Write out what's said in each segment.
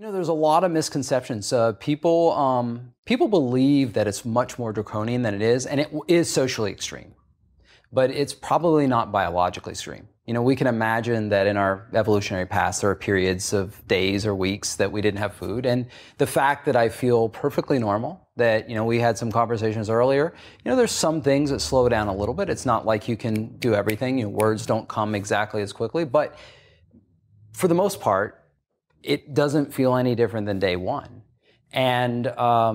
There's a lot of misconceptions. People believe that it's much more draconian than it is, and it is socially extreme, but it's probably not biologically extreme. We can imagine that in our evolutionary past, there are periods of days or weeks that we didn't have food. And the fact that I feel perfectly normal, that, we had some conversations earlier, there's some things that slow down a little bit. It's not like you can do everything. Words don't come exactly as quickly, but for the most part, it doesn't feel any different than day one. And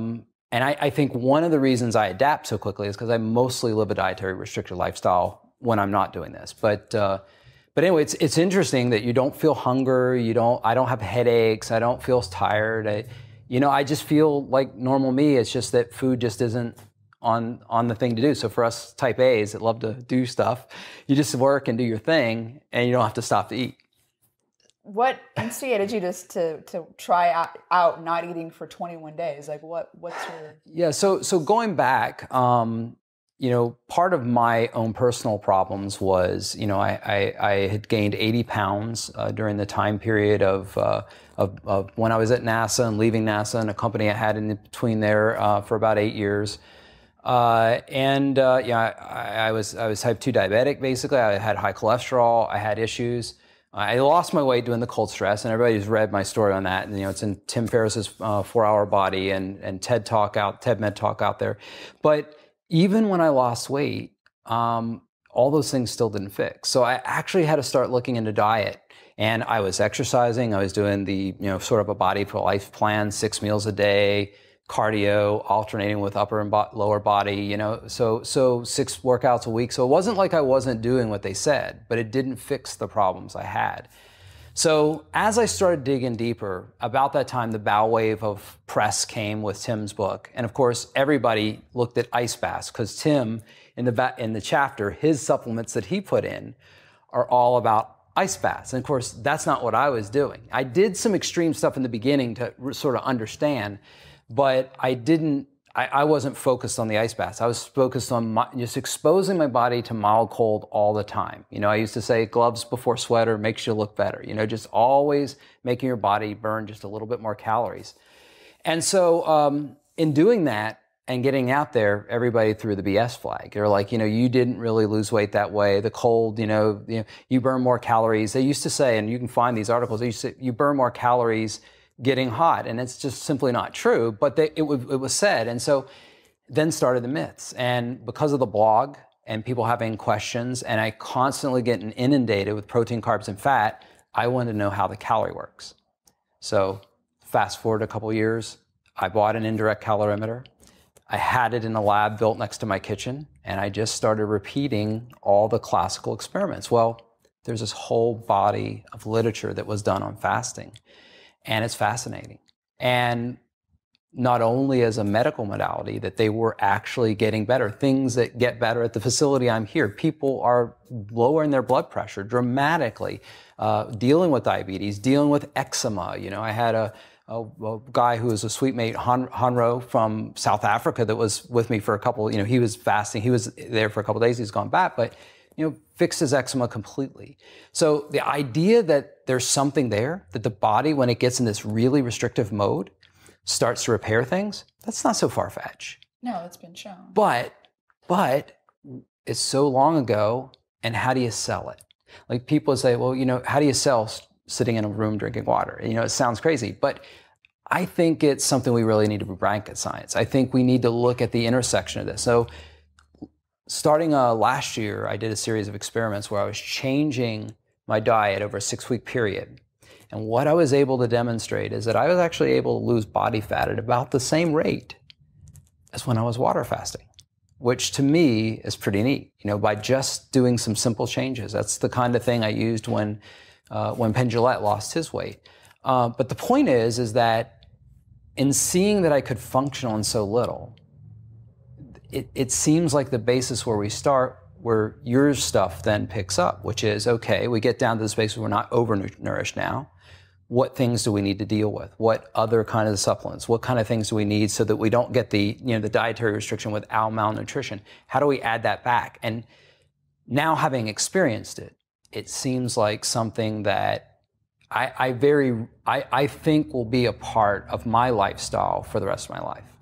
I think one of the reasons I adapt so quickly is because I mostly live a dietary restricted lifestyle when I'm not doing this. But anyway, it's interesting that you don't feel hunger. I don't have headaches. I don't feel tired. I just feel like normal me. It's just that food just isn't on the thing to do. So for us type A's that love to do stuff, you just work and do your thing and you don't have to stop to eat. What instigated you just to try out not eating for 21 days? Like what's your... Yeah, so going back, part of my own personal problems was, I had gained 80 pounds during the time period of when I was at NASA and leaving NASA and a company I had in between there for about 8 years. I was type 2 diabetic, basically. I had high cholesterol. I had issues. I lost my weight doing the cold stress, and everybody's read my story on that. And it's in Tim Ferriss's 4-Hour Body and TED Med Talk out there. But even when I lost weight, all those things still didn't fix. So I actually had to start looking into diet. And I was exercising. I was doing the sort of a Body for Life plan, 6 meals a day, cardio, alternating with upper and lower body, so 6 workouts a week. So it wasn't like I wasn't doing what they said, but it didn't fix the problems I had. So as I started digging deeper, about that time, the bow wave of press came with Tim's book. And of course, everybody looked at ice baths because Tim, in the chapter, his supplements that he put in are all about ice baths. And of course, that's not what I was doing. I did some extreme stuff in the beginning to sort of understand, but I wasn't focused on the ice baths. I was focused on just exposing my body to mild cold all the time. I used to say gloves before sweater makes you look better. Just always making your body burn just a little bit more calories. And so in doing that and getting out there, everybody threw the BS flag. They're like, you didn't really lose weight that way. The cold, you burn more calories. They used to say, and you can find these articles, they used to say, you burn more calories getting hot, and it's just simply not true, but it was said. And so then started the myths. And because of the blog and people having questions, and I constantly getting inundated with protein, carbs, and fat, I wanted to know how the calorie works. So fast forward a couple years, I bought an indirect calorimeter. I had it in a lab built next to my kitchen, and I just started repeating all the classical experiments. Well, there's this whole body of literature that was done on fasting. And it's fascinating. And not only as a medical modality, that they were actually getting better, things that get better at the facility I'm here. People are lowering their blood pressure dramatically, dealing with diabetes, dealing with eczema. I had a guy who was a sweet mate, Hanro from South Africa, that was with me for a couple, he was fasting. He was there for a couple of days. He's gone back, but fixed his eczema completely. So the idea that there's something there, that the body, when it gets in this really restrictive mode, starts to repair things, that's not so far-fetched. No, it's been shown. But it's so long ago, and how do you sell it? Like people say, well, how do you sell sitting in a room drinking water? It sounds crazy, but I think it's something we really need to rank at science. I think we need to look at the intersection of this. So starting last year, I did a series of experiments where I was changing my diet over a 6-week period. And what I was able to demonstrate is that I was actually able to lose body fat at about the same rate as when I was water fasting, which to me is pretty neat, by just doing some simple changes. That's the kind of thing I used when Penn Jillette lost his weight. But the point is that in seeing that I could function on so little, it seems like the basis where we start, where your stuff then picks up, which is, okay, we get down to the space where we're not overnourished now. What things do we need to deal with? What other kind of supplements? What kind of things do we need so that we don't get the dietary restriction without malnutrition? How do we add that back? And now having experienced it, it seems like something that I think will be a part of my lifestyle for the rest of my life.